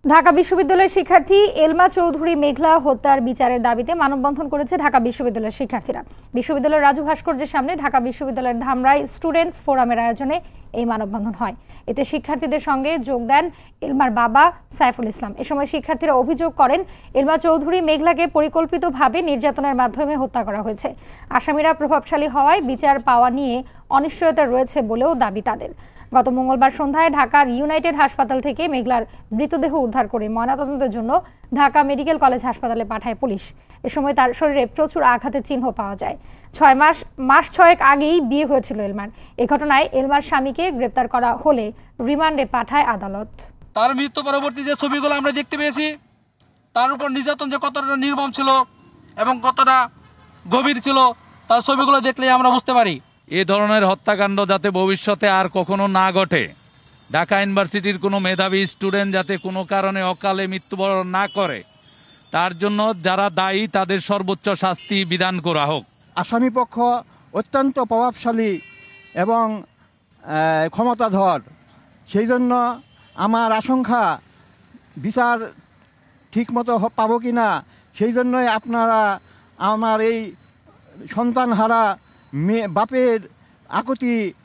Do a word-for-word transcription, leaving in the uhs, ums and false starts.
ঢাকা বিশ্ববিদ্যালয়ের শিক্ষার্থী এলমা চৌধুরী মেঘলা হত্যার বিচারের দাবিতে মানববন্ধন করেছে ঢাকা বিশ্ববিদ্যালয়ের শিক্ষার্থীরা। বিশ্ববিদ্যালয়ের রাজু ভাস্কর্যের সামনে ঢাকা বিশ্ববিদ্যালয়ের ধামরাই স্টুডেন্টস ফোরামের আয়োজনে এই মানববন্ধন হয়। এতে শিক্ষার্থীদের সঙ্গে যোগ দেন এলমার বাবা সাইফুল ইসলাম। এ সময় শিক্ষার্থীরা অভিযোগ করেন, এলমা চৌধুরী মেঘলাকে পরিকল্পিতভাবে নির্যাতনের মাধ্যমে হত্যা করা হয়েছে। আসামিরা প্রভাবশালী হওয়ায় বিচার পাওয়া নিয়ে অনিশ্চয়তা রয়েছে বলেও দাবি তাদের। গত মঙ্গলবার সন্ধ্যায় ঢাকার ইউনাইটেড হাসপাতাল থেকে মেঘলার মৃতদেহ উদ্ধার করে ময়নাতদন্তের জন্য ঢাকা মেডিকেল কলেজ হাসপাতালে পাঠায় পুলিশ। এ সময় তার শরীরে প্রচুর আঘাতের চিহ্ন পাওয়া যায়। ছয় মাস মাস ছয়েক আগেই বিয়ে হয়েছিল এলমার। এ ঘটনায় এলমার স্বামীকে গ্রেপ্তার করা হলে রিমান্ডে পাঠায় আদালত। তার মৃত্যু পরবর্তী যে ছবিগুলো আমরা দেখতে পেয়েছি, তার উপর নির্যাতন যে কতটা নির্মম ছিল এবং কতটা গভীর ছিল, তার ছবিগুলো দেখলে আমরা বুঝতে পারি। এ ধরনের হত্যাকাণ্ড যাতে ভবিষ্যতে আর কখনো না ঘটে, ঢাকা ইউনিভার্সিটির কোনো মেধাবী স্টুডেন্ট যাতে কোনো কারণে অকালে মৃত্যুবরণ না করে, তার জন্য যারা দায়ী তাদের সর্বোচ্চ শাস্তি বিধান করা হোক। আসামি পক্ষ অত্যন্ত প্রভাবশালী এবং ক্ষমতাধর, সেই জন্য আমার আশঙ্কা বিচার ঠিকমতো পাবো কি না, সেই জন্যই আপনারা আমার এই সন্তানহারা মেয়ে বাপের আকুতি